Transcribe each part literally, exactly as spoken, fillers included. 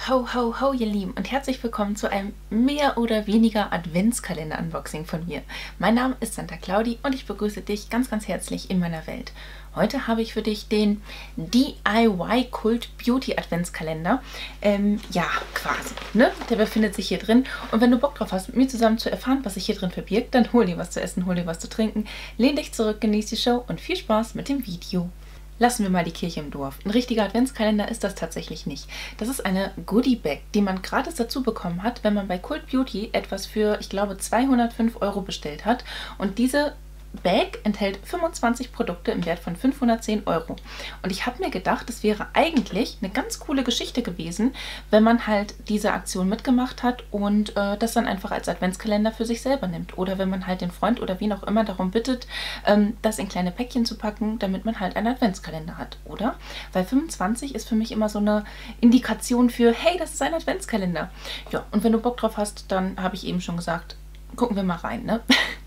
Ho, ho, ho, ihr Lieben und herzlich willkommen zu einem mehr oder weniger Adventskalender-Unboxing von mir. Mein Name ist Santa Claudi und ich begrüße dich ganz, ganz herzlich in meiner Welt. Heute habe ich für dich den D I Y Cult Beauty Adventskalender. Ähm, ja, quasi, ne? Der befindet sich hier drin. Und wenn du Bock drauf hast, mit mir zusammen zu erfahren, was sich hier drin verbirgt, dann hol dir was zu essen, hol dir was zu trinken, lehn dich zurück, genieß die Show und viel Spaß mit dem Video. Lassen wir mal die Kirche im Dorf. Ein richtiger Adventskalender ist das tatsächlich nicht. Das ist eine Goodie-Bag, die man gratis dazu bekommen hat, wenn man bei Cult Beauty etwas für, ich glaube, zweihundertfünf Euro bestellt hat. Und diese Bag enthält fünfundzwanzig Produkte im Wert von fünfhundertzehn Euro. Und ich habe mir gedacht, es wäre eigentlich eine ganz coole Geschichte gewesen, wenn man halt diese Aktion mitgemacht hat und äh, das dann einfach als Adventskalender für sich selber nimmt. Oder wenn man halt den Freund oder wen auch immer darum bittet, ähm, das in kleine Päckchen zu packen, damit man halt einen Adventskalender hat, oder? Weil fünfundzwanzig ist für mich immer so eine Indikation für, hey, das ist ein Adventskalender. Ja, und wenn du Bock drauf hast, dann habe ich eben schon gesagt, gucken wir mal rein, ne?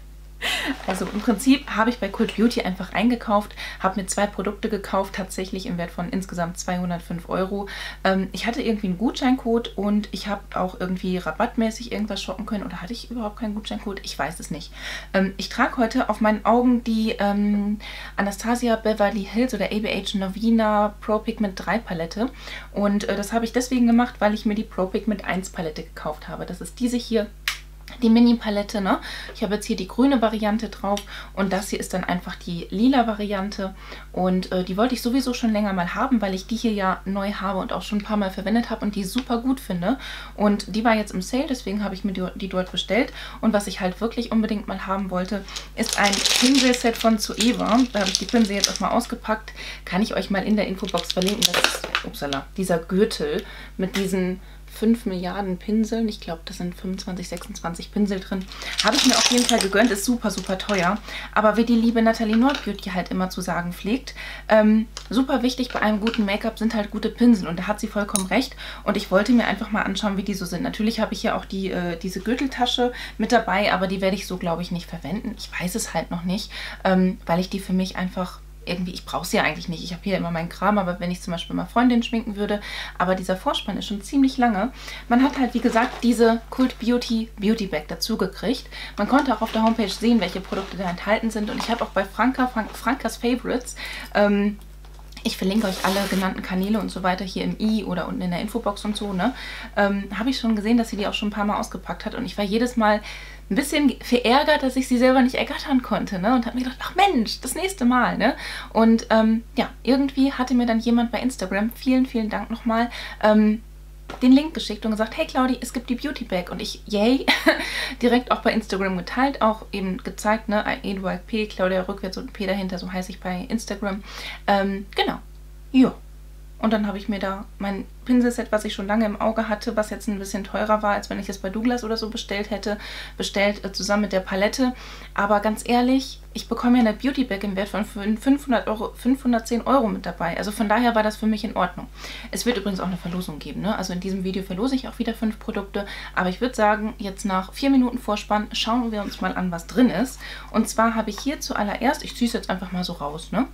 Also im Prinzip habe ich bei Cult Beauty einfach eingekauft, habe mir zwei Produkte gekauft, tatsächlich im Wert von insgesamt zweihundertfünf Euro. Ähm, ich hatte irgendwie einen Gutscheincode und ich habe auch irgendwie rabattmäßig irgendwas shoppen können. Oder hatte ich überhaupt keinen Gutscheincode? Ich weiß es nicht. Ähm, ich trage heute auf meinen Augen die ähm, Anastasia Beverly Hills oder A B H Novena Pro Pigment drei Palette. Und äh, das habe ich deswegen gemacht, weil ich mir die Pro Pigment eins Palette gekauft habe. Das ist diese hier. Die Mini-Palette, ne? Ich habe jetzt hier die grüne Variante drauf und das hier ist dann einfach die lila Variante und äh, die wollte ich sowieso schon länger mal haben, weil ich die hier ja neu habe und auch schon ein paar Mal verwendet habe und die super gut finde. Und die war jetzt im Sale, deswegen habe ich mir die, die dort bestellt. Und was ich halt wirklich unbedingt mal haben wollte, ist ein Pinselset von Zoeva. Da habe ich die Pinsel jetzt auch mal ausgepackt. Kann ich euch mal in der Infobox verlinken. Das ist, upsala, dieser Gürtel mit diesen fünf Milliarden Pinseln. Ich glaube, das sind fünfundzwanzig, sechsundzwanzig Pinsel drin. Habe ich mir auf jeden Fall gegönnt. Ist super, super teuer. Aber wie die liebe Nathalie Nordbeauty halt immer zu sagen pflegt, ähm, super wichtig bei einem guten Make-up sind halt gute Pinsel. Und da hat sie vollkommen recht. Und ich wollte mir einfach mal anschauen, wie die so sind. Natürlich habe ich hier auch die, äh, diese Gürteltasche mit dabei, aber die werde ich so, glaube ich, nicht verwenden. Ich weiß es halt noch nicht, ähm, weil ich die für mich einfach irgendwie, ich brauche sie ja eigentlich nicht. Ich habe hier immer meinen Kram, aber wenn ich zum Beispiel mal Freundin schminken würde, aber dieser Vorspann ist schon ziemlich lange. Man hat halt, wie gesagt, diese Cult Beauty Beauty Bag dazu gekriegt. Man konnte auch auf der Homepage sehen, welche Produkte da enthalten sind und ich habe auch bei Franka, Frank, Frankas Favorites, ähm, ich verlinke euch alle genannten Kanäle und so weiter hier im i oder unten in der Infobox und so, ne? Ähm, habe ich schon gesehen, dass sie die auch schon ein paar Mal ausgepackt hat und ich war jedes Mal ein bisschen verärgert, dass ich sie selber nicht ergattern konnte, ne? Und habe mir gedacht, ach Mensch, das nächste Mal, ne? Und ähm, ja, irgendwie hatte mir dann jemand bei Instagram, vielen, vielen Dank nochmal, ähm, den Link geschickt und gesagt, hey Claudi, es gibt die Beauty Bag. Und ich, yay, direkt auch bei Instagram geteilt, auch eben gezeigt, ne, E D Y P, Claudia rückwärts und P dahinter, so heiße ich bei Instagram. Ähm, genau, ja. Und dann habe ich mir da mein Pinselset, was ich schon lange im Auge hatte, was jetzt ein bisschen teurer war, als wenn ich es bei Douglas oder so bestellt hätte, bestellt äh, zusammen mit der Palette. Aber ganz ehrlich, ich bekomme ja eine Beauty Bag im Wert von fünfhundert Euro, fünfhundertzehn Euro mit dabei. Also von daher war das für mich in Ordnung. Es wird übrigens auch eine Verlosung geben, ne? Also in diesem Video verlose ich auch wieder fünf Produkte. Aber ich würde sagen, jetzt nach vier Minuten Vorspann schauen wir uns mal an, was drin ist. Und zwar habe ich hier zuallererst, ich ziehe es jetzt einfach mal so raus, ne?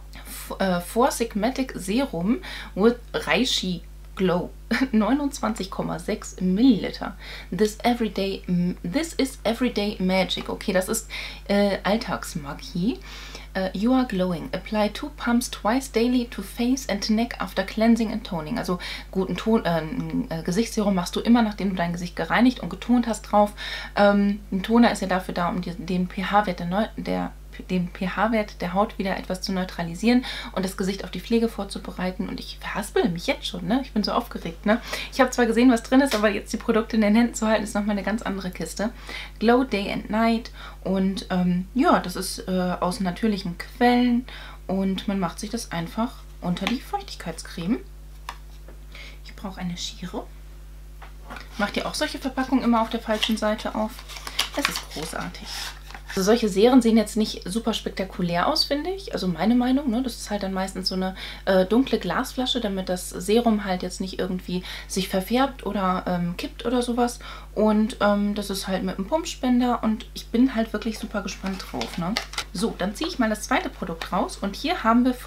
Four Sigmatic Serum with Reishi Glow, neunundzwanzig Komma sechs Milliliter. This everyday, this is everyday magic. Okay, das ist äh, Alltagsmagie. Uh, you are glowing. Apply two pumps twice daily to face and neck after cleansing and toning. Also guten Ton, äh, äh, Gesichtsserum machst du immer, nachdem du dein Gesicht gereinigt und getont hast drauf. Ähm, ein Toner ist ja dafür da, um die, den pH-Wert der, der den pH-Wert der Haut wieder etwas zu neutralisieren und das Gesicht auf die Pflege vorzubereiten. Und ich verhaspel mich jetzt schon, ne? Ich bin so aufgeregt, ne? Ich habe zwar gesehen, was drin ist, aber jetzt die Produkte in den Händen zu halten, ist nochmal eine ganz andere Kiste. Glow Day and Night und ähm, ja, das ist äh, aus natürlichen Quellen und man macht sich das einfach unter die Feuchtigkeitscreme. Ich brauche eine Schere. Macht ihr auch solche Verpackungen immer auf der falschen Seite auf? Das ist großartig. Also solche Serien sehen jetzt nicht super spektakulär aus, finde ich. Also meine Meinung, ne? Das ist halt dann meistens so eine äh, dunkle Glasflasche, damit das Serum halt jetzt nicht irgendwie sich verfärbt oder ähm, kippt oder sowas. Und ähm, das ist halt mit einem Pumpspender und ich bin halt wirklich super gespannt drauf, ne? So, dann ziehe ich mal das zweite Produkt raus und hier haben wir von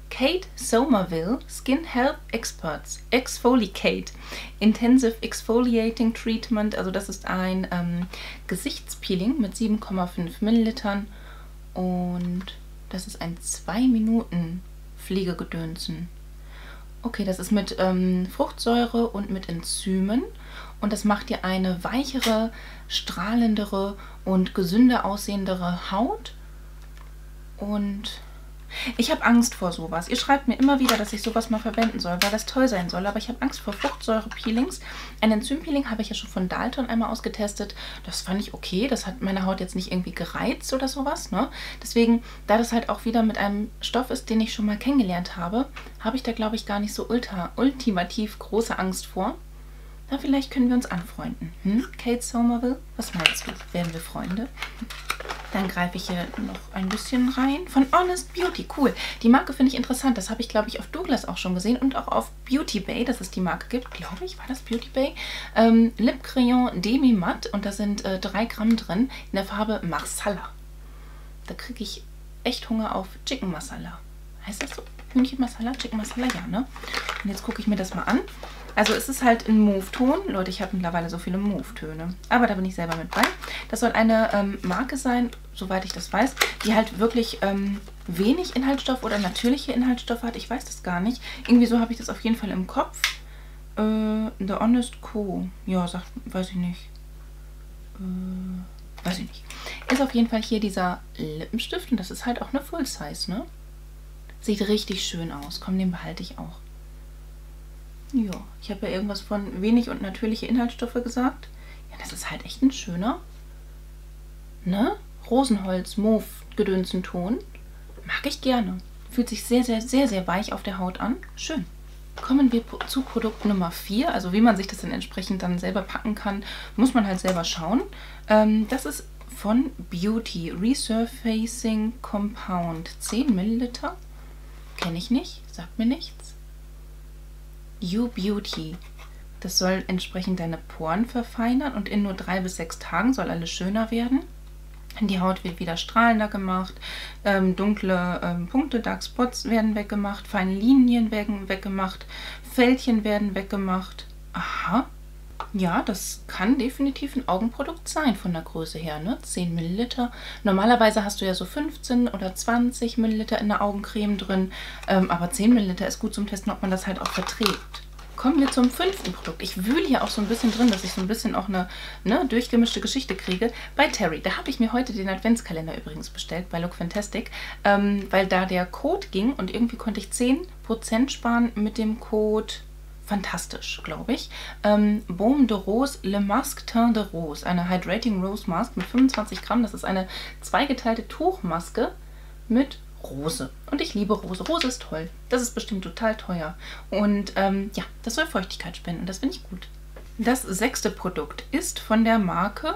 Kate Somerville Skin Health Experts Exfoliate Intensive Exfoliating Treatment. Also das ist ein ähm, Gesichtspeeling mit sieben Komma fünf Millilitern und das ist ein zwei Minuten Pflegegedönsen. Okay, das ist mit ähm, Fruchtsäure und mit Enzymen und das macht dir eine weichere, strahlendere und gesünder aussehendere Haut. Und ich habe Angst vor sowas. Ihr schreibt mir immer wieder, dass ich sowas mal verwenden soll, weil das toll sein soll. Aber ich habe Angst vor Fruchtsäure-Peelings. Ein Enzympeeling habe ich ja schon von Dalton einmal ausgetestet. Das fand ich okay. Das hat meine Haut jetzt nicht irgendwie gereizt oder sowas, ne? Deswegen, da das halt auch wieder mit einem Stoff ist, den ich schon mal kennengelernt habe, habe ich da, glaube ich, gar nicht so ultra, ultimativ große Angst vor. Na, vielleicht können wir uns anfreunden. Hm? Kate Somerville, was meinst du? Werden wir Freunde? Dann greife ich hier noch ein bisschen rein. Von Honest Beauty, cool. Die Marke finde ich interessant. Das habe ich, glaube ich, auf Douglas auch schon gesehen und auch auf Beauty Bay, dass es die Marke gibt. Glaube ich, war das Beauty Bay? Ähm, Lip Crayon Demi Matte und da sind äh, drei Gramm drin in der Farbe Marsala. Da kriege ich echt Hunger auf Chicken Masala. Heißt das so? Hühnchen Masala? Chicken Masala? Ja, ne? Und jetzt gucke ich mir das mal an. Also es ist halt in Mauve-Ton. Leute, ich habe mittlerweile so viele Mauve-Töne. Aber da bin ich selber mit bei. Das soll eine ähm, Marke sein, soweit ich das weiß, die halt wirklich ähm, wenig Inhaltsstoff oder natürliche Inhaltsstoffe hat. Ich weiß das gar nicht. Irgendwie so habe ich das auf jeden Fall im Kopf. Äh, The Honest Co. Ja, sagt, weiß ich nicht. Äh, weiß ich nicht. Ist auf jeden Fall hier dieser Lippenstift. Und das ist halt auch eine Full Size, ne? Sieht richtig schön aus. Komm, den behalte ich auch. Ja, ich habe ja irgendwas von wenig und natürliche Inhaltsstoffe gesagt. Ja, das ist halt echt ein schöner, ne? Rosenholz, Mauve, gedönsten Ton. Mag ich gerne. Fühlt sich sehr, sehr, sehr, sehr weich auf der Haut an. Schön. Kommen wir zu Produkt Nummer vier. Also wie man sich das dann entsprechend dann selber packen kann, muss man halt selber schauen. Ähm, das ist von Beauty Resurfacing Compound. zehn Milliliter. Kenne ich nicht. Sagt mir nichts. You Beauty. Das soll entsprechend deine Poren verfeinern und in nur drei bis sechs Tagen soll alles schöner werden. Die Haut wird wieder strahlender gemacht, ähm, dunkle ähm, Punkte, Dark Spots werden weggemacht, feine Linien werden weggemacht, Fältchen werden weggemacht. Aha. Ja, das kann definitiv ein Augenprodukt sein von der Größe her, ne? zehn Milliliter. Normalerweise hast du ja so fünfzehn oder zwanzig Milliliter in der Augencreme drin, ähm, aber zehn Milliliter ist gut zum Testen, ob man das halt auch verträgt. Kommen wir zum fünften Produkt. Ich wühle hier auch so ein bisschen drin, dass ich so ein bisschen auch eine ne, durchgemischte Geschichte kriege. Bei Terry, da habe ich mir heute den Adventskalender übrigens bestellt, bei Look Fantastic, ähm, weil da der Code ging und irgendwie konnte ich zehn Prozent sparen mit dem Code fantastisch, glaube ich. Ähm, Baume de Rose Le Masque Teint de Rose, eine Hydrating Rose Mask mit fünfundzwanzig Gramm. Das ist eine zweigeteilte Tuchmaske mit Rose. Und ich liebe Rose. Rose ist toll. Das ist bestimmt total teuer. Und ähm, ja, das soll Feuchtigkeit spenden und das finde ich gut. Das sechste Produkt ist von der Marke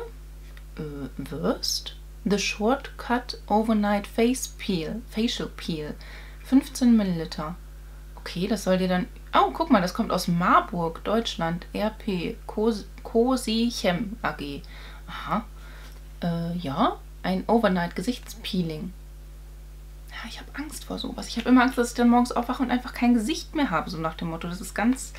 äh, Wurst. The Shortcut Overnight Face Peel. Facial Peel. fünfzehn Milliliter. Okay, das soll dir dann... Oh, guck mal, das kommt aus Marburg, Deutschland. R P. Cosichem A G. Aha. Äh, ja, ein Overnight Gesichtspeeling. Ja, ich habe Angst vor sowas. Ich habe immer Angst, dass ich dann morgens aufwache und einfach kein Gesicht mehr habe, so nach dem Motto. Das ist ganz...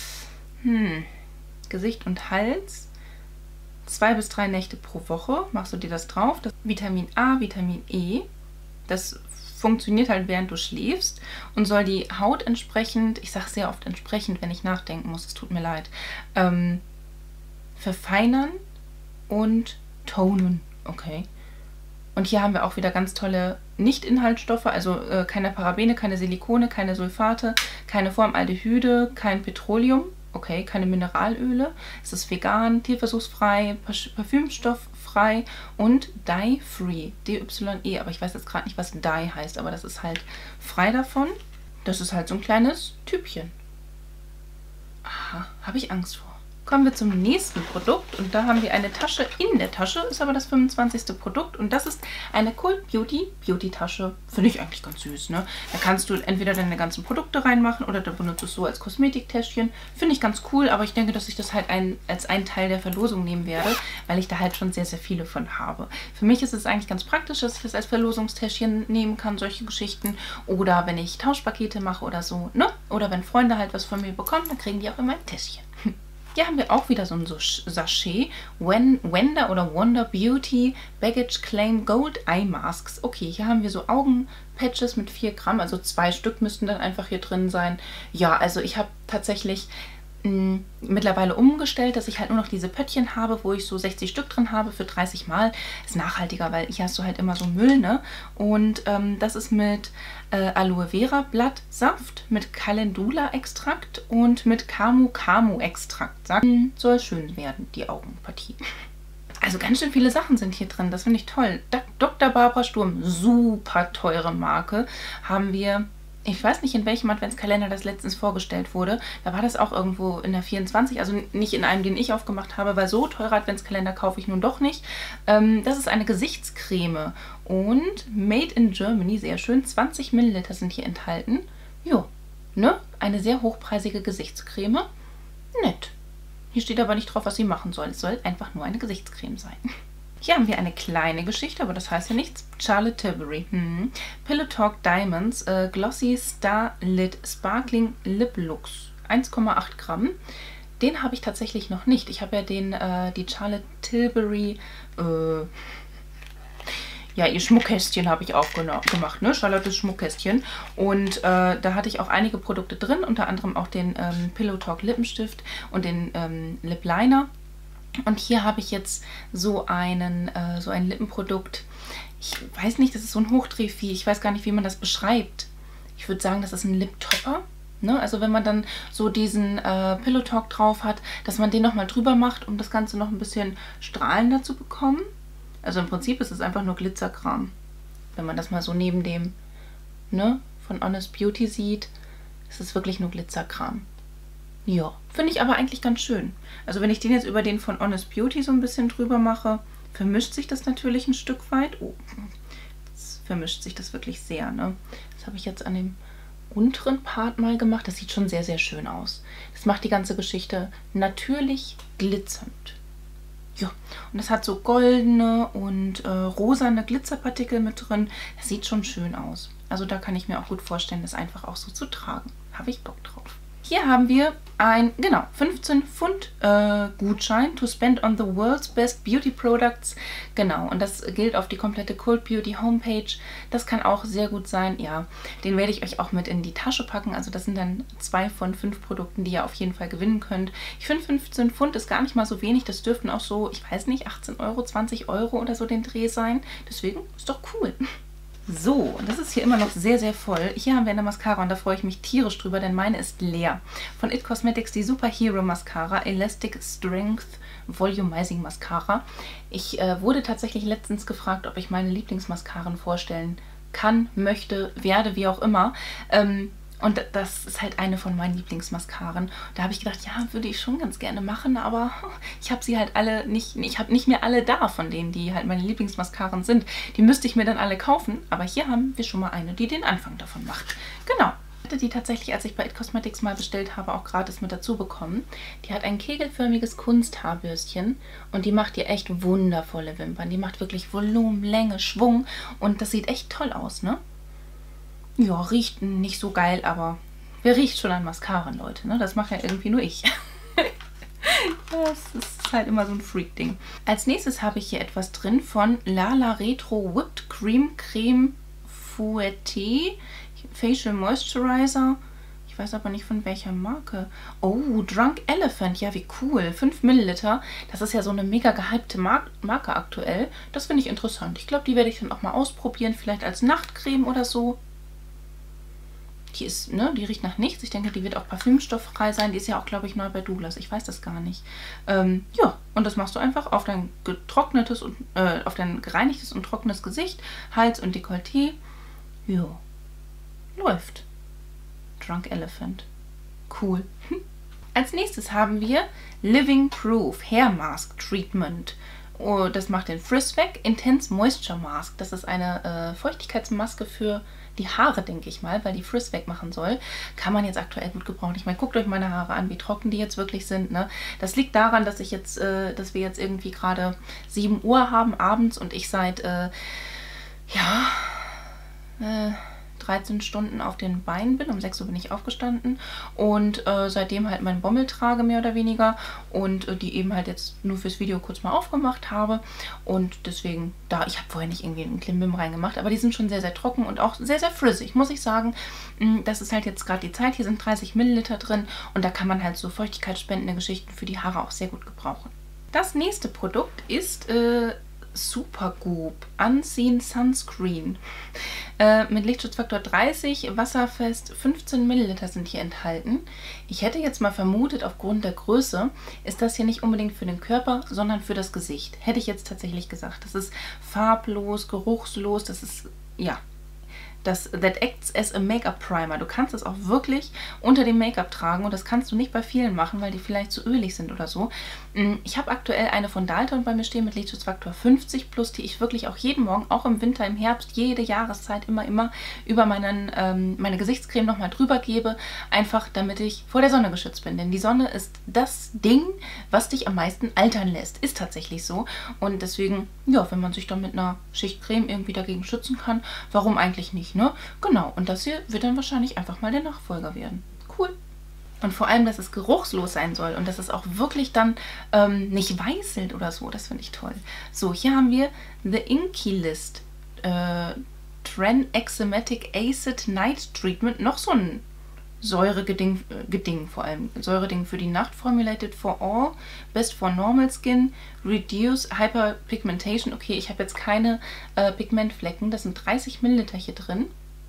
Hm. Gesicht und Hals. Zwei bis drei Nächte pro Woche machst du dir das drauf. Das Vitamin A, Vitamin E. Das funktioniert halt, während du schläfst und soll die Haut entsprechend, ich sage sehr oft entsprechend, wenn ich nachdenken muss, es tut mir leid, ähm, verfeinern und tonen. Okay. Und hier haben wir auch wieder ganz tolle Nicht-Inhaltsstoffe, also äh, keine Parabene, keine Silikone, keine Sulfate, keine Formaldehyde, kein Petroleum, okay, keine Mineralöle. Es ist vegan, tierversuchsfrei, parfümstofffrei und dye-free, D Y E, aber ich weiß jetzt gerade nicht, was dye heißt, aber das ist halt frei davon. Das ist halt so ein kleines Typchen. Aha, habe ich Angst vor. kommen wir zum nächsten Produkt und da haben wir eine Tasche in der Tasche, ist aber das fünfundzwanzigste Produkt und das ist eine Cult Beauty Beauty Tasche. Finde ich eigentlich ganz süß, ne? Da kannst du entweder deine ganzen Produkte reinmachen oder du benutzt es so als Kosmetiktäschchen. Finde ich ganz cool, aber ich denke, dass ich das halt ein, als einen Teil der Verlosung nehmen werde, weil ich da halt schon sehr, sehr viele von habe. Für mich ist es eigentlich ganz praktisch, dass ich das als Verlosungstäschchen nehmen kann, solche Geschichten. Oder wenn ich Tauschpakete mache oder so, ne? Oder wenn Freunde halt was von mir bekommen, dann kriegen die auch immer ein Täschchen. Hier haben wir auch wieder so ein Sachet. Wonder oder Wonder Beauty Baggage Claim Gold Eye Masks. Okay, hier haben wir so Augenpatches mit vier Gramm. Also zwei Stück müssten dann einfach hier drin sein. Ja, also ich habe tatsächlich mh, mittlerweile umgestellt, dass ich halt nur noch diese Pöttchen habe, wo ich so sechzig Stück drin habe für dreißig Mal. Ist nachhaltiger, weil hier hast du halt immer so Müll, ne? Und ähm, das ist mit äh, Aloe Vera Blattsaft, mit Calendula Extrakt und mit Camu Camu Extrakt. Sagt, soll schön werden, die Augenpartie. Also ganz schön viele Sachen sind hier drin, das finde ich toll. Doktor Barbara Sturm, super teure Marke, haben wir. Ich weiß nicht, in welchem Adventskalender das letztens vorgestellt wurde. Da war das auch irgendwo in der vierundzwanzig, also nicht in einem, den ich aufgemacht habe, weil so teure Adventskalender kaufe ich nun doch nicht. Ähm, das ist eine Gesichtscreme und Made in Germany, sehr schön. zwanzig Milliliter sind hier enthalten. Jo, ne? Eine sehr hochpreisige Gesichtscreme. Nett. Hier steht aber nicht drauf, was sie machen soll. Es soll einfach nur eine Gesichtscreme sein. Hier haben wir eine kleine Geschichte, aber das heißt ja nichts. Charlotte Tilbury. Hm. Pillow Talk Diamonds äh, Glossy Star Lit Sparkling Lip Lux. eins Komma acht Gramm. Den habe ich tatsächlich noch nicht. Ich habe ja den, äh, die Charlotte Tilbury, äh, ja, ihr Schmuckkästchen habe ich auch gemacht, ne? Charlottes Schmuckkästchen. Und äh, da hatte ich auch einige Produkte drin, unter anderem auch den ähm, Pillow Talk Lippenstift und den ähm, Lip Liner. Und hier habe ich jetzt so einen, äh, so ein Lippenprodukt. Ich weiß nicht, das ist so ein Hochdrehvieh. Ich weiß gar nicht, wie man das beschreibt. Ich würde sagen, das ist ein Lip-Topper. Ne? Also wenn man dann so diesen äh, Pillow Talk drauf hat, dass man den nochmal drüber macht, um das Ganze noch ein bisschen strahlender zu bekommen. Also im Prinzip ist es einfach nur Glitzerkram. Wenn man das mal so neben dem, ne, von Honest Beauty sieht, ist es wirklich nur Glitzerkram. Ja, finde ich aber eigentlich ganz schön. Also wenn ich den jetzt über den von Honest Beauty so ein bisschen drüber mache, vermischt sich das natürlich ein Stück weit. Oh, jetzt vermischt sich das wirklich sehr, ne? Das habe ich jetzt an dem unteren Part mal gemacht. Das sieht schon sehr, sehr schön aus. Das macht die ganze Geschichte natürlich glitzernd. Ja, und das hat so goldene und äh, rosane Glitzerpartikel mit drin. Das sieht schon schön aus. Also da kann ich mir auch gut vorstellen, das einfach auch so zu tragen. Habe ich Bock drauf. Hier haben wir ein, genau, fünfzehn Pfund äh, Gutschein to spend on the world's best beauty products. Genau, und das gilt auf die komplette Cult Beauty Homepage. Das kann auch sehr gut sein. Ja, den werde ich euch auch mit in die Tasche packen. Also das sind dann zwei von fünf Produkten, die ihr auf jeden Fall gewinnen könnt. Ich finde fünfzehn Pfund ist gar nicht mal so wenig. Das dürften auch so, ich weiß nicht, achtzehn Euro, zwanzig Euro oder so den Dreh sein. Deswegen ist doch cool. So, und das ist hier immer noch sehr, sehr voll. Hier haben wir eine Mascara und da freue ich mich tierisch drüber, denn meine ist leer. Von It Cosmetics die Superhero Mascara Elastic Strength Volumizing Mascara. Ich äh, wurde tatsächlich letztens gefragt, ob ich meine Lieblingsmascaren vorstellen kann, möchte, werde, wie auch immer. Ähm, Und das ist halt eine von meinen Lieblingsmascaren. Da habe ich gedacht, ja, würde ich schon ganz gerne machen, aber ich habe sie halt alle nicht, ich habe nicht mehr alle da von denen, die halt meine Lieblingsmascaren sind. Die müsste ich mir dann alle kaufen, aber hier haben wir schon mal eine, die den Anfang davon macht. Genau. Ich hatte die tatsächlich, als ich bei It Cosmetics mal bestellt habe, auch gratis mit dazu bekommen. Die hat ein kegelförmiges Kunsthaarbürstchen und die macht dir echt wundervolle Wimpern. Die macht wirklich Volumen, Länge, Schwung und das sieht echt toll aus, ne? Ja, riecht nicht so geil, aber wer riecht schon an Mascaren, Leute, ne? Das macht ja irgendwie nur ich. Das ist halt immer so ein Freak-Ding. Als nächstes habe ich hier etwas drin von Lala Retro Whipped Cream Creme Fouettée Facial Moisturizer. Ich weiß aber nicht von welcher Marke. Oh, Drunk Elephant. Ja, wie cool. fünf Milliliter. Das ist ja so eine mega gehypte Mar Marke aktuell. Das finde ich interessant. Ich glaube, die werde ich dann auch mal ausprobieren. Vielleicht als Nachtcreme oder so. Die ist, ne, die riecht nach nichts. Ich denke, die wird auch parfümstofffrei sein. Die ist ja auch, glaube ich, neu bei Douglas. Ich weiß das gar nicht. Ähm, ja, und das machst du einfach auf dein getrocknetes und äh, auf dein gereinigtes und trockenes Gesicht, Hals und Dekolleté. Ja, läuft. Drunk Elephant. Cool. Als nächstes haben wir Living Proof Hair Mask Treatment. Oh, das macht den Frizz weg. Intense Moisture Mask. Das ist eine äh, Feuchtigkeitsmaske für die Haare, denke ich mal, weil die Frizz wegmachen soll. Kann man jetzt aktuell gut gebrauchen. Ich meine, guckt euch meine Haare an, wie trocken die jetzt wirklich sind. Ne? Das liegt daran, dass ich jetzt, äh, dass wir jetzt irgendwie gerade sieben Uhr haben abends und ich seit äh, ja äh, dreizehn Stunden auf den Beinen bin. Um sechs Uhr bin ich aufgestanden und äh, seitdem halt meinen Bommel trage, mehr oder weniger. Und äh, die eben halt jetzt nur fürs Video kurz mal aufgemacht habe. Und deswegen, da, ich habe vorher nicht irgendwie einen Klimbim reingemacht, aber die sind schon sehr, sehr trocken und auch sehr, sehr frizzig, muss ich sagen. Das ist halt jetzt gerade die Zeit. Hier sind dreißig Milliliter drin und da kann man halt so feuchtigkeitsspendende Geschichten für die Haare auch sehr gut gebrauchen. Das nächste Produkt ist äh, Supergoop Unseen Sunscreen äh, mit Lichtschutzfaktor dreißig, wasserfest, fünfzehn Milliliter sind hier enthalten. Ich hätte jetzt mal vermutet, aufgrund der Größe ist das hier nicht unbedingt für den Körper, sondern für das Gesicht. Hätte ich jetzt tatsächlich gesagt. Das ist farblos, geruchslos, das ist, ja, das That acts as a Make-up Primer. Du kannst es auch wirklich unter dem Make-up tragen und das kannst du nicht bei vielen machen, weil die vielleicht zu ölig sind oder so. Ich habe aktuell eine von Dalton bei mir stehen mit Lichtschutzfaktor fünfzig plus, die ich wirklich auch jeden Morgen, auch im Winter, im Herbst, jede Jahreszeit immer, immer über meinen, ähm, meine Gesichtscreme nochmal drüber gebe, einfach damit ich vor der Sonne geschützt bin. Denn die Sonne ist das Ding, was dich am meisten altern lässt. Ist tatsächlich so. Und deswegen, ja, wenn man sich dann mit einer Schicht Creme irgendwie dagegen schützen kann, warum eigentlich nicht? Ne? Genau, und das hier wird dann wahrscheinlich einfach mal der Nachfolger werden. Cool. Und vor allem, dass es geruchslos sein soll und dass es auch wirklich dann ähm, nicht weißelt oder so. Das finde ich toll. So, hier haben wir The Inky List äh, Tranexamatic Acid Night Treatment. Noch so ein Säuregeding, äh, Geding vor allem. Säureding für die Nacht. Formulated for all. Best for normal skin. Reduce Hyperpigmentation. Okay, ich habe jetzt keine äh, Pigmentflecken. Das sind dreißig Milliliter hier drin.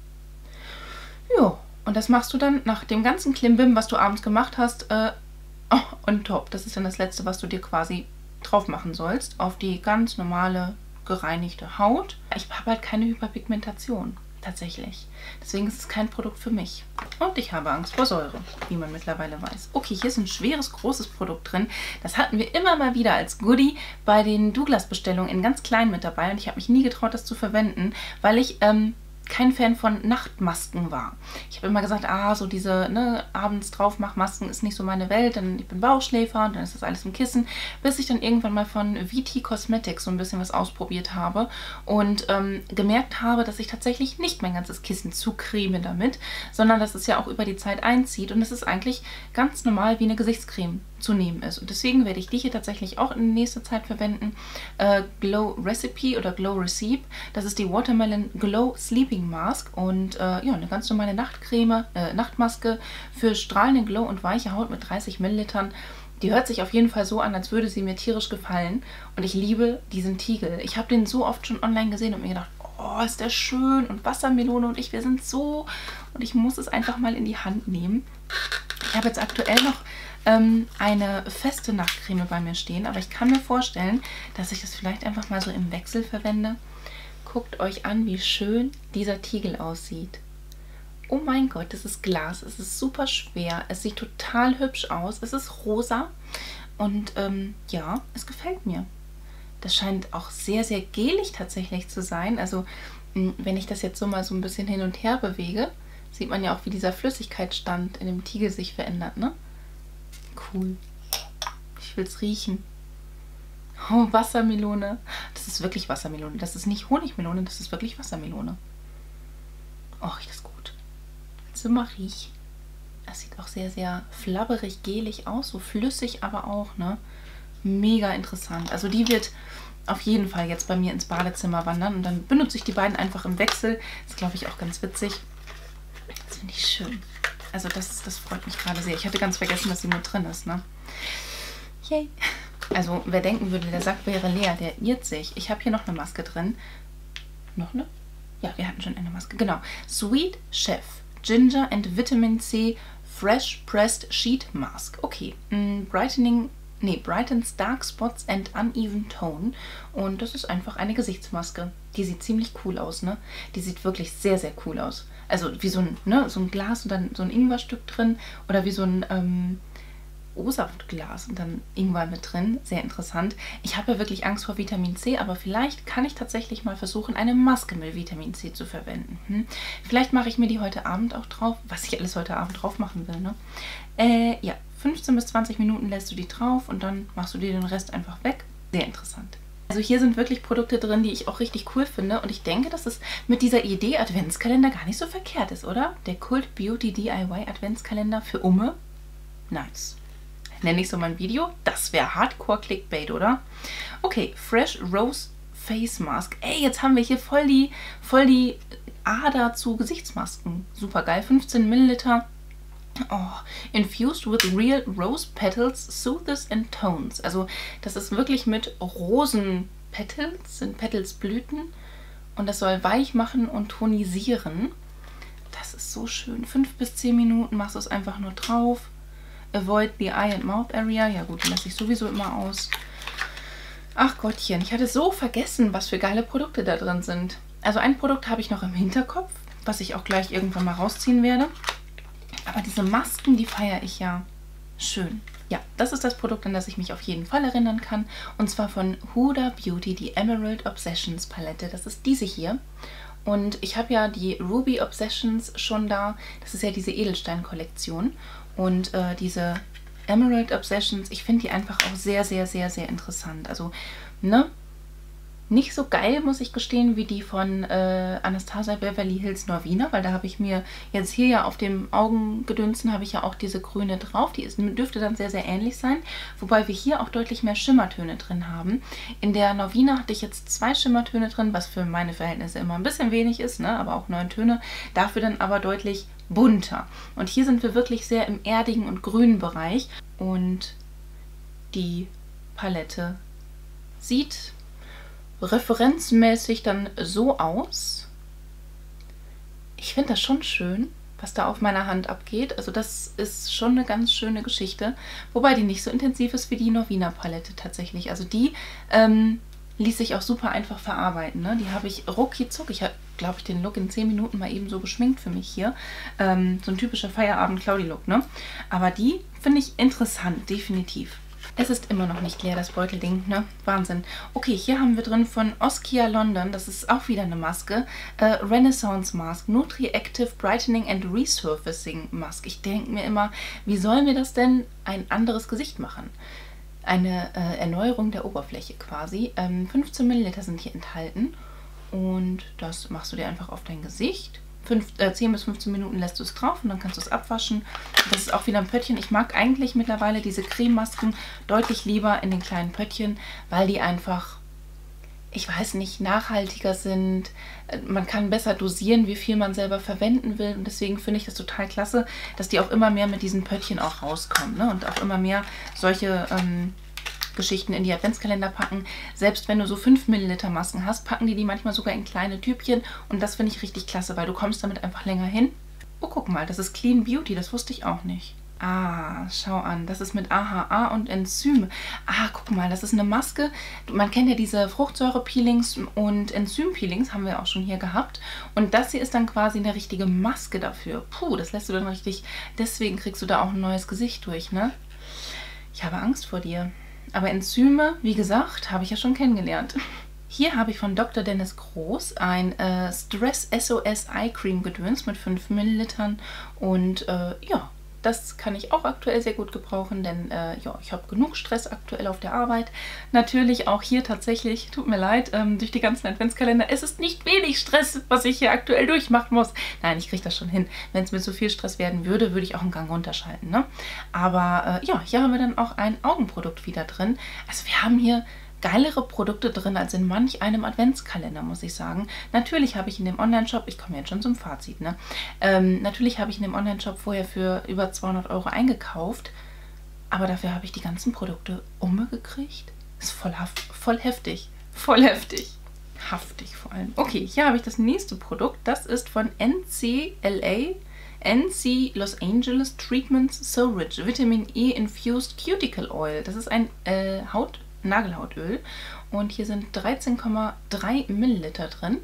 Ja, und das machst du dann nach dem ganzen Klimbim, was du abends gemacht hast, äh, oh, on top. Das ist dann das Letzte, was du dir quasi drauf machen sollst. Auf die ganz normale, gereinigte Haut. Ich habe halt keine Hyperpigmentation. Tatsächlich. Deswegen ist es kein Produkt für mich. Und ich habe Angst vor Säure, wie man mittlerweile weiß. Okay, hier ist ein schweres, großes Produkt drin. Das hatten wir immer mal wieder als Goodie bei den Douglas-Bestellungen in ganz klein mit dabei. Und ich habe mich nie getraut, das zu verwenden, weil ich ähm, kein Fan von Nachtmasken war. Ich habe immer gesagt, ah, so diese ne, abends draufmachmasken ist nicht so meine Welt, denn ich bin Bauchschläfer und dann ist das alles im Kissen, bis ich dann irgendwann mal von V T Cosmetics so ein bisschen was ausprobiert habe und ähm, gemerkt habe, dass ich tatsächlich nicht mein ganzes Kissen zucreme damit, sondern dass es ja auch über die Zeit einzieht und es ist eigentlich ganz normal wie eine Gesichtscreme zu nehmen ist. Und deswegen werde ich die hier tatsächlich auch in nächster Zeit verwenden. Äh, Glow Recipe oder Glow Recipe. Das ist die Watermelon Glow Sleeping Mask und äh, ja, eine ganz normale Nachtcreme, äh, Nachtmaske für strahlenden Glow und weiche Haut mit dreißig Millilitern. Die hört sich auf jeden Fall so an, als würde sie mir tierisch gefallen. Und ich liebe diesen Tiegel. Ich habe den so oft schon online gesehen und mir gedacht, oh, ist der schön. Und Wassermelone und ich, wir sind so... Und ich muss es einfach mal in die Hand nehmen. Ich habe jetzt aktuell noch ähm, eine feste Nachtcreme bei mir stehen. Aber ich kann mir vorstellen, dass ich das vielleicht einfach mal so im Wechsel verwende. Guckt euch an, wie schön dieser Tiegel aussieht. Oh mein Gott, das ist Glas. Es ist super schwer. Es sieht total hübsch aus. Es ist rosa. Und ähm, ja, es gefällt mir. Das scheint auch sehr, sehr gelig tatsächlich zu sein. Also wenn ich das jetzt so mal so ein bisschen hin und her bewege, sieht man ja auch, wie dieser Flüssigkeitsstand in dem Tiegel sich verändert, ne? Cool. Ich will es riechen. Oh, Wassermelone. Das ist wirklich Wassermelone. Das ist nicht Honigmelone, das ist wirklich Wassermelone. Oh, riecht das gut. Willst du mal riechen? Das sieht auch sehr, sehr flabberig, gelig aus. So flüssig aber auch, ne? Mega interessant. Also die wird auf jeden Fall jetzt bei mir ins Badezimmer wandern. Und dann benutze ich die beiden einfach im Wechsel. Das ist, glaube ich, auch ganz witzig. Das finde ich schön. Also das, das freut mich gerade sehr. Ich hatte ganz vergessen, dass sie mit drin ist, ne? Yay. Also wer denken würde, der Sack wäre leer, der irrt sich. Ich habe hier noch eine Maske drin. Noch eine? Ja, wir hatten schon eine Maske. Genau. Sweet Chef Ginger and Vitamin C Fresh Pressed Sheet Mask. Okay. Mm, brightening, nee, brightens Dark Spots and Uneven Tone. Und das ist einfach eine Gesichtsmaske. Die sieht ziemlich cool aus, ne? Die sieht wirklich sehr, sehr cool aus. Also wie so ein, ne, so ein Glas und dann so ein Ingwerstück drin. Oder wie so ein, ähm, O-Saftglas und dann Ingwer mit drin. Sehr interessant. Ich habe ja wirklich Angst vor Vitamin C, aber vielleicht kann ich tatsächlich mal versuchen, eine Maske mit Vitamin C zu verwenden. Hm? Vielleicht mache ich mir die heute Abend auch drauf, was ich alles heute Abend drauf machen will. Ne? Äh, ja, fünfzehn bis zwanzig Minuten lässt du die drauf und dann machst du dir den Rest einfach weg. Sehr interessant. Also hier sind wirklich Produkte drin, die ich auch richtig cool finde. Und ich denke, dass es mit dieser Idee Adventskalender gar nicht so verkehrt ist, oder? Der Cult Beauty D I Y Adventskalender für Umme. Nice. Nenne ich so mein Video? Das wäre Hardcore Clickbait, oder? Okay, Fresh Rose Face Mask. Ey, jetzt haben wir hier voll die, voll die Ader zu Gesichtsmasken. Super geil. fünfzehn Milliliter. Oh, infused with real rose petals, soothes and tones. Also das ist wirklich mit Rosenpetals, sind Petals Blüten. Und das soll weich machen und tonisieren. Das ist so schön. Fünf bis zehn Minuten machst du es einfach nur drauf. Avoid the eye and mouth area. Ja gut, die lasse ich sowieso immer aus. Ach Gottchen, ich hatte so vergessen, was für geile Produkte da drin sind. Also ein Produkt habe ich noch im Hinterkopf, was ich auch gleich irgendwann mal rausziehen werde. Aber diese Masken, die feiere ich ja. Schön. Ja, das ist das Produkt, an das ich mich auf jeden Fall erinnern kann. Und zwar von Huda Beauty, die Emerald Obsessions Palette. Das ist diese hier. Und ich habe ja die Ruby Obsessions schon da. Das ist ja diese Edelstein-Kollektion. Und äh, diese Emerald Obsessions, ich finde die einfach auch sehr, sehr, sehr, sehr interessant. Also, ne? Nicht so geil, muss ich gestehen, wie die von äh, Anastasia Beverly Hills Norvina, weil da habe ich mir jetzt hier ja auf dem Augengedünsten habe ich ja auch diese grüne drauf. Die ist, dürfte dann sehr, sehr ähnlich sein, wobei wir hier auch deutlich mehr Schimmertöne drin haben. In der Norvina hatte ich jetzt zwei Schimmertöne drin, was für meine Verhältnisse immer ein bisschen wenig ist, ne? Aber auch neun Töne, dafür dann aber deutlich bunter. Und hier sind wir wirklich sehr im erdigen und grünen Bereich und die Palette sieht referenzmäßig dann so aus. Ich finde das schon schön, was da auf meiner Hand abgeht. Also das ist schon eine ganz schöne Geschichte. Wobei die nicht so intensiv ist wie die Norvina Palette tatsächlich. Also die ähm, ließ sich auch super einfach verarbeiten. Ne? Die habe ich rucki zuck. Ich habe, glaube ich, den Look in zehn Minuten mal eben so geschminkt für mich hier. Ähm, so ein typischer Feierabend-Claudi-Look. Ne? Aber die finde ich interessant, definitiv. Es ist immer noch nicht leer, das Beutelding, ne? Wahnsinn. Okay, hier haben wir drin von Oskia London, das ist auch wieder eine Maske, äh, Renaissance Mask, Nutri-Active Brightening and Resurfacing Mask. Ich denke mir immer, wie sollen wir das denn ein anderes Gesicht machen? Eine äh, Erneuerung der Oberfläche quasi. Ähm, fünfzehn Milliliter sind hier enthalten und das machst du dir einfach auf dein Gesicht. fünf, äh, zehn bis fünfzehn Minuten lässt du es drauf und dann kannst du es abwaschen. Das ist auch wieder ein Pöttchen. Ich mag eigentlich mittlerweile diese Crememasken deutlich lieber in den kleinen Pöttchen, weil die einfach, ich weiß nicht, nachhaltiger sind. Man kann besser dosieren, wie viel man selber verwenden will. Und deswegen finde ich das total klasse, dass die auch immer mehr mit diesen Pöttchen auch rauskommen. Ne? Und auch immer mehr solche ähm, Geschichten in die Adventskalender packen. Selbst wenn du so fünf Milliliter Masken hast, packen die die manchmal sogar in kleine Tübchen. Und das finde ich richtig klasse, weil du kommst damit einfach länger hin. Oh, guck mal, das ist Clean Beauty. Das wusste ich auch nicht. Ah, schau an. Das ist mit A H A und Enzyme. Ah, guck mal, das ist eine Maske. Man kennt ja diese Fruchtsäure-Peelings und Enzym-Peelings, haben wir auch schon hier gehabt. Und das hier ist dann quasi eine richtige Maske dafür. Puh, das lässt du dann richtig... Deswegen kriegst du da auch ein neues Gesicht durch, ne? Ich habe Angst vor dir. Aber Enzyme, wie gesagt, habe ich ja schon kennengelernt. Hier habe ich von Doktor Dennis Groß ein äh, Stress S O S Eye Cream Gedöns mit fünf Millilitern. Und äh, ja, das kann ich auch aktuell sehr gut gebrauchen, denn äh, ja, ich habe genug Stress aktuell auf der Arbeit. Natürlich auch hier tatsächlich, tut mir leid, ähm, durch die ganzen Adventskalender. Es ist nicht wenig Stress, was ich hier aktuell durchmachen muss. Nein, ich kriege das schon hin. Wenn es mir zu viel Stress werden würde, würde ich auch einen Gang runterschalten. Ne? Aber äh, ja, hier haben wir dann auch ein Augenprodukt wieder drin. Also wir haben hier geilere Produkte drin als in manch einem Adventskalender, muss ich sagen. Natürlich habe ich in dem Online-Shop, ich komme jetzt schon zum Fazit, ne? Ähm, natürlich habe ich in dem Online-Shop vorher für über zweihundert Euro eingekauft, aber dafür habe ich die ganzen Produkte umgekriegt. Ist voll, voll heftig, voll heftig. Haftig vor allem. Okay, hier habe ich das nächste Produkt, das ist von N C L A, N C Los Angeles Treatments So Rich Vitamin E Infused Cuticle Oil. Das ist ein äh, Haut Nagelhautöl und hier sind dreizehn Komma drei Milliliter drin.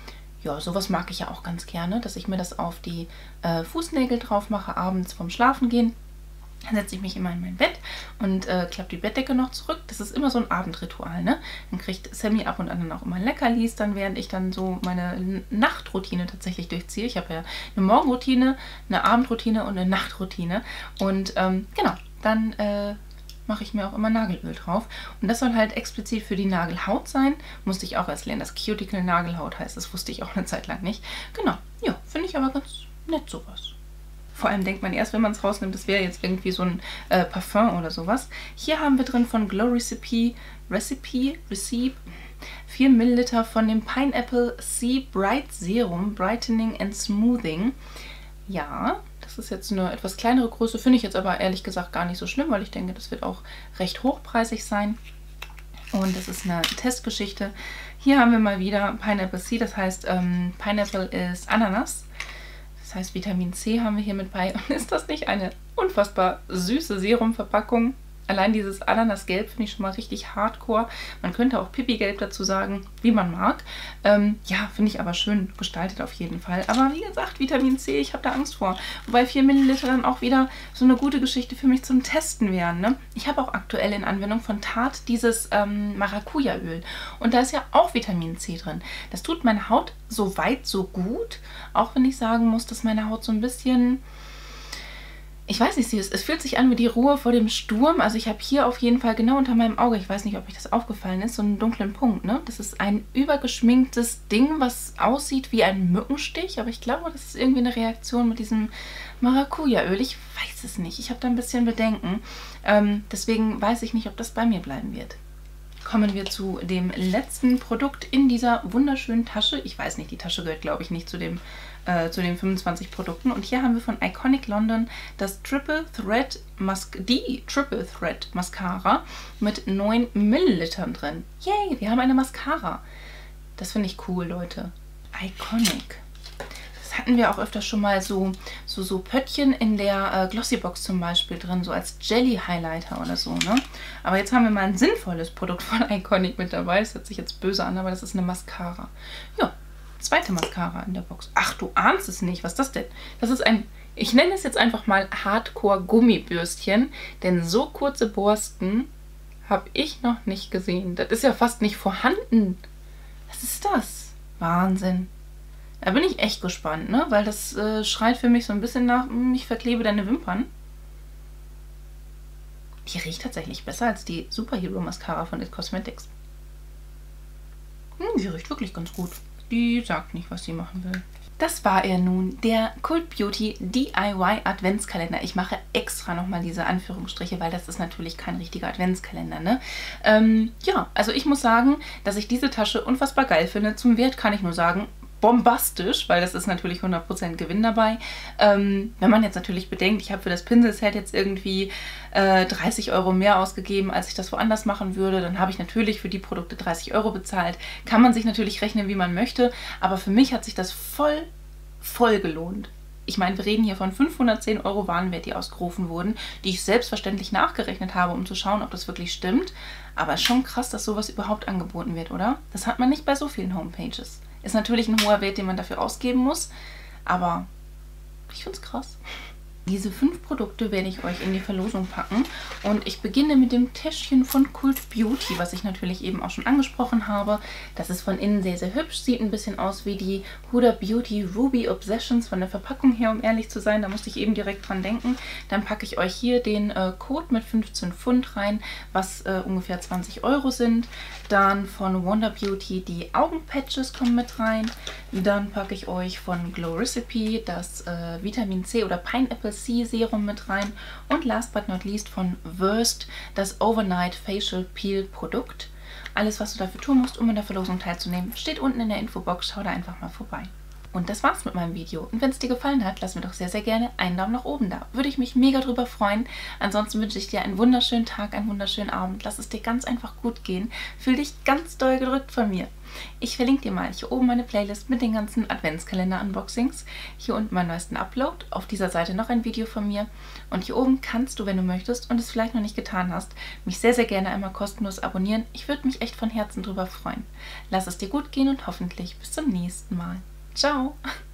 Ja, sowas mag ich ja auch ganz gerne, dass ich mir das auf die äh, Fußnägel drauf mache, abends vorm Schlafengehen. Dann setze ich mich immer in mein Bett und äh, klappe die Bettdecke noch zurück. Das ist immer so ein Abendritual, ne? Dann kriegt Sammy ab und an dann auch immer Leckerlis, dann während ich dann so meine Nachtroutine tatsächlich durchziehe. Ich habe ja eine Morgenroutine, eine Abendroutine und eine Nachtroutine. Und ähm, genau, dann äh, mache ich mir auch immer Nagelöl drauf. Und das soll halt explizit für die Nagelhaut sein. Musste ich auch erst lernen, dass Cuticle Nagelhaut heißt. Das wusste ich auch eine Zeit lang nicht. Genau, ja, finde ich aber ganz nett sowas. Vor allem denkt man erst, wenn man es rausnimmt, das wäre jetzt irgendwie so ein äh, Parfum oder sowas. Hier haben wir drin von Glow Recipe, Recipe, Recipe, vier Milliliter von dem Pineapple Sea Bright Serum, Brightening and Smoothing. Ja, das ist jetzt eine etwas kleinere Größe, finde ich jetzt aber ehrlich gesagt gar nicht so schlimm, weil ich denke, das wird auch recht hochpreisig sein. Und das ist eine Testgeschichte. Hier haben wir mal wieder Pineapple Sea, das heißt ähm, Pineapple ist Ananas. Das heißt, Vitamin C haben wir hier mit bei. Und ist das nicht eine unfassbar süße Serumverpackung? Allein dieses Ananasgelb finde ich schon mal richtig hardcore. Man könnte auch Pipi-Gelb dazu sagen, wie man mag. Ähm, ja, finde ich aber schön gestaltet auf jeden Fall. Aber wie gesagt, Vitamin C, ich habe da Angst vor. Wobei vier Milliliter dann auch wieder so eine gute Geschichte für mich zum Testen wären. Ne? Ich habe auch aktuell in Anwendung von Tarte dieses ähm, Maracuja-Öl. Und da ist ja auch Vitamin C drin. Das tut meine Haut so weit, so gut. Auch wenn ich sagen muss, dass meine Haut so ein bisschen... Ich weiß nicht, es fühlt sich an wie die Ruhe vor dem Sturm. Also ich habe hier auf jeden Fall genau unter meinem Auge, ich weiß nicht, ob euch das aufgefallen ist, so einen dunklen Punkt. Ne? Das ist ein übergeschminktes Ding, was aussieht wie ein Mückenstich. Aber ich glaube, das ist irgendwie eine Reaktion mit diesem Maracuja-Öl. Ich weiß es nicht. Ich habe da ein bisschen Bedenken. Ähm, deswegen weiß ich nicht, ob das bei mir bleiben wird. Kommen wir zu dem letzten Produkt in dieser wunderschönen Tasche. Ich weiß nicht, die Tasche gehört, glaube ich, nicht zu dem äh, zu den fünfundzwanzig Produkten. Und hier haben wir von Iconic London das Triple Thread Mas die Triple Thread Mascara mit neun Millilitern drin. Yay, wir haben eine Mascara. Das finde ich cool, Leute. Iconic. Das hatten wir auch öfter schon mal so, so, so Pöttchen in der äh, Glossybox zum Beispiel drin, so als Jelly-Highlighter oder so, ne? Aber jetzt haben wir mal ein sinnvolles Produkt von Iconic mit dabei. Das hört sich jetzt böse an, aber das ist eine Mascara. Ja, zweite Mascara in der Box. Ach, du ahnst es nicht. Was ist das denn? Das ist ein, ich nenne es jetzt einfach mal Hardcore-Gummibürstchen, denn so kurze Borsten habe ich noch nicht gesehen. Das ist ja fast nicht vorhanden. Was ist das? Wahnsinn. Da bin ich echt gespannt, ne? Weil das äh, schreit für mich so ein bisschen nach, ich verklebe deine Wimpern. Die riecht tatsächlich besser als die Superhero Mascara von It Cosmetics. Hm, die riecht wirklich ganz gut. Die sagt nicht, was sie machen will. Das war er nun, der Cult Beauty D I Y Adventskalender. Ich mache extra nochmal diese Anführungsstriche, weil das ist natürlich kein richtiger Adventskalender, ne? Ähm, ja, also ich muss sagen, dass ich diese Tasche unfassbar geil finde. Zum Wert kann ich nur sagen, bombastisch, weil das ist natürlich hundert Prozent Gewinn dabei. Ähm, wenn man jetzt natürlich bedenkt, ich habe für das Pinselset jetzt irgendwie äh, dreißig Euro mehr ausgegeben, als ich das woanders machen würde, dann habe ich natürlich für die Produkte dreißig Euro bezahlt. Kann man sich natürlich rechnen, wie man möchte, aber für mich hat sich das voll, voll gelohnt. Ich meine, wir reden hier von fünfhundertzehn Euro Warenwert, die ausgerufen wurden, die ich selbstverständlich nachgerechnet habe, um zu schauen, ob das wirklich stimmt. Aber es ist schon krass, dass sowas überhaupt angeboten wird, oder? Das hat man nicht bei so vielen Homepages. Ist natürlich ein hoher Wert, den man dafür ausgeben muss, aber ich finde es krass. Diese fünf Produkte werde ich euch in die Verlosung packen und ich beginne mit dem Täschchen von Cult Beauty, was ich natürlich eben auch schon angesprochen habe. Das ist von innen sehr, sehr hübsch, sieht ein bisschen aus wie die Huda Beauty Ruby Obsessions von der Verpackung her, um ehrlich zu sein. Da musste ich eben direkt dran denken. Dann packe ich euch hier den äh, Code mit fünfzehn Pfund rein, was äh, ungefähr zwanzig Euro sind. Dann von Wonder Beauty die Augenpatches kommen mit rein. Dann packe ich euch von Glow Recipe das äh, Vitamin C oder Pineapple C Serum mit rein. Und last but not least von Wurst das Overnight Facial Peel Produkt. Alles, was du dafür tun musst, um in der Verlosung teilzunehmen, steht unten in der Infobox. Schau da einfach mal vorbei. Und das war's mit meinem Video. Und wenn es dir gefallen hat, lass mir doch sehr, sehr gerne einen Daumen nach oben da. Würde ich mich mega drüber freuen. Ansonsten wünsche ich dir einen wunderschönen Tag, einen wunderschönen Abend. Lass es dir ganz einfach gut gehen. Fühl dich ganz doll gedrückt von mir. Ich verlinke dir mal hier oben meine Playlist mit den ganzen Adventskalender-Unboxings. Hier unten meinen neuesten Upload. Auf dieser Seite noch ein Video von mir. Und hier oben kannst du, wenn du möchtest und es vielleicht noch nicht getan hast, mich sehr, sehr gerne einmal kostenlos abonnieren. Ich würde mich echt von Herzen drüber freuen. Lass es dir gut gehen und hoffentlich bis zum nächsten Mal. Ciao!